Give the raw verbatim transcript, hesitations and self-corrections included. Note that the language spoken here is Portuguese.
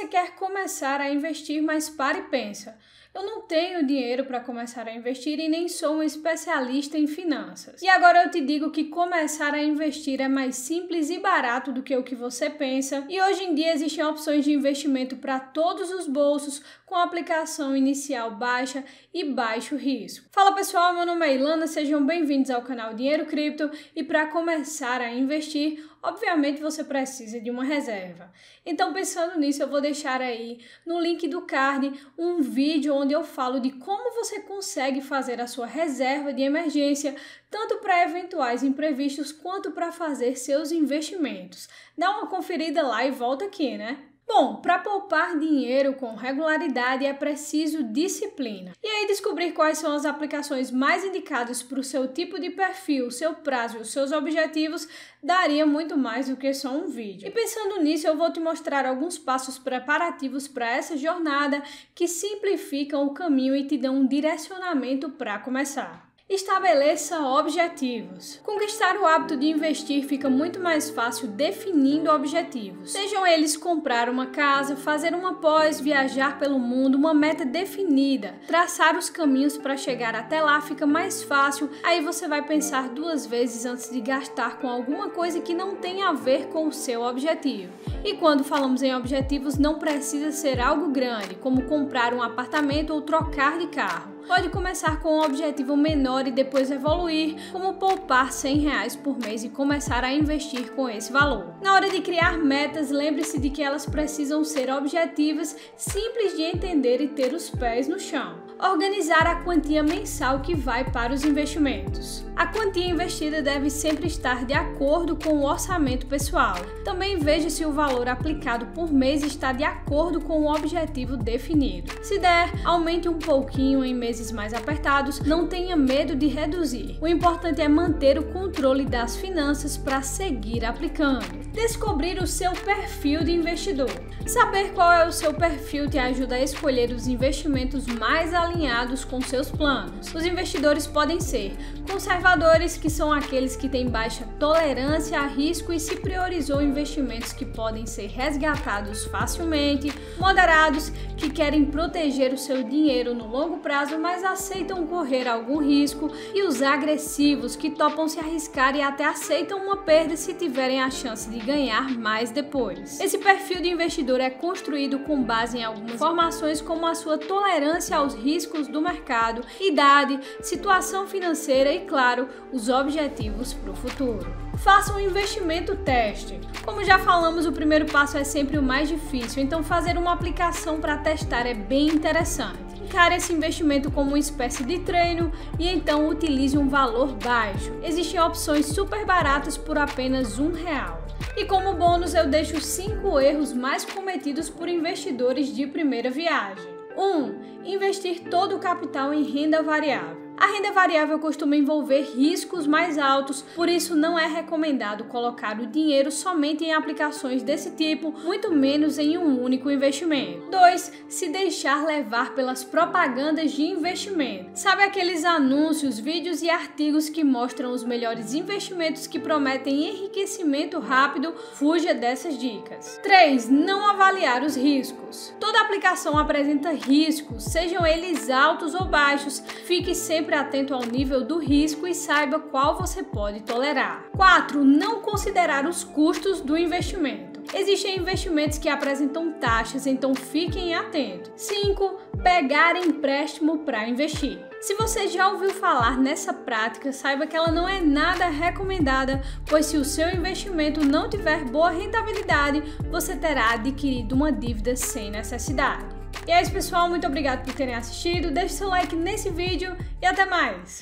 você quer começar a investir, mas para e pensa. Eu não tenho dinheiro para começar a investir e nem sou um especialista em finanças. E agora eu te digo que começar a investir é mais simples e barato do que o que você pensa. E hoje em dia existem opções de investimento para todos os bolsos, com aplicação inicial baixa e baixo risco. Fala pessoal, meu nome é Ilana, sejam bem-vindos ao canal Dinheiro Cripto. E para começar a investir, obviamente você precisa de uma reserva. Então, pensando nisso, eu vou deixar aí no link do card um vídeo onde eu falo de como você consegue fazer a sua reserva de emergência, tanto para eventuais imprevistos quanto para fazer seus investimentos. Dá uma conferida lá e volta aqui, né? Bom, para poupar dinheiro com regularidade é preciso disciplina. E aí descobrir quais são as aplicações mais indicadas para o seu tipo de perfil, seu prazo e os seus objetivos daria muito mais do que só um vídeo. E pensando nisso, eu vou te mostrar alguns passos preparativos para essa jornada que simplificam o caminho e te dão um direcionamento para começar. Estabeleça objetivos. Conquistar o hábito de investir fica muito mais fácil definindo objetivos. Sejam eles comprar uma casa, fazer uma pós, viajar pelo mundo, uma meta definida. Traçar os caminhos para chegar até lá fica mais fácil, aí você vai pensar duas vezes antes de gastar com alguma coisa que não tem a ver com o seu objetivo. E quando falamos em objetivos, não precisa ser algo grande, como comprar um apartamento ou trocar de carro. Pode começar com um objetivo menor e depois evoluir, como poupar cem reais por mês e começar a investir com esse valor. Na hora de criar metas, lembre-se de que elas precisam ser objetivas, simples de entender e ter os pés no chão. Organizar a quantia mensal que vai para os investimentos. A quantia investida deve sempre estar de acordo com o orçamento pessoal. Também veja se o valor aplicado por mês está de acordo com o objetivo definido. Se der, aumente um pouquinho em meses mais apertados, não tenha medo de reduzir. O importante é manter o controle das finanças para seguir aplicando. Descobrir o seu perfil de investidor. Saber qual é o seu perfil te ajuda a escolher os investimentos mais alinhados com seus planos. Os investidores podem ser conservadores, que são aqueles que têm baixa tolerância a risco e se priorizou investimentos que podem ser resgatados facilmente, moderados, que querem proteger o seu dinheiro no longo prazo, mas aceitam correr algum risco, e os agressivos, que topam se arriscar e até aceitam uma perda se tiverem a chance de ganhar mais depois. Esse perfil de investidor é construído com base em algumas informações como a sua tolerância aos riscos do mercado, idade, situação financeira e, claro, os objetivos para o futuro. Faça um investimento teste. Como já falamos, o primeiro passo é sempre o mais difícil, então fazer uma aplicação para testar é bem interessante. Encare esse investimento como uma espécie de treino e então utilize um valor baixo. Existem opções super baratas por apenas um real. E como bônus eu deixo cinco erros mais cometidos por investidores de primeira viagem. um. Investir todo o capital em renda variável. A renda variável costuma envolver riscos mais altos, por isso não é recomendado colocar o dinheiro somente em aplicações desse tipo, muito menos em um único investimento. dois. Se deixar levar pelas propagandas de investimento. Sabe aqueles anúncios, vídeos e artigos que mostram os melhores investimentos que prometem enriquecimento rápido? Fuja dessas dicas. três. Não avaliar os riscos. Toda aplicação apresenta riscos, sejam eles altos ou baixos. Fique sempre atento ao nível do risco e saiba qual você pode tolerar. quatro. Não considerar os custos do investimento. Existem investimentos que apresentam taxas, então fiquem atentos. cinco. Pegar empréstimo para investir. Se você já ouviu falar nessa prática, saiba que ela não é nada recomendada, pois se o seu investimento não tiver boa rentabilidade, você terá adquirido uma dívida sem necessidade. E é isso, pessoal, muito obrigado por terem assistido, deixe seu like nesse vídeo e até mais!